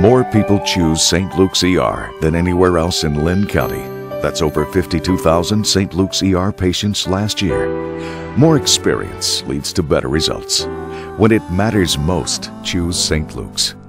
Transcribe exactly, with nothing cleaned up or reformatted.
More people choose Saint Luke's E R than anywhere else in Lynn County. That's over fifty-two thousand Saint Luke's E R patients last year. More experience leads to better results. When it matters most, choose Saint Luke's.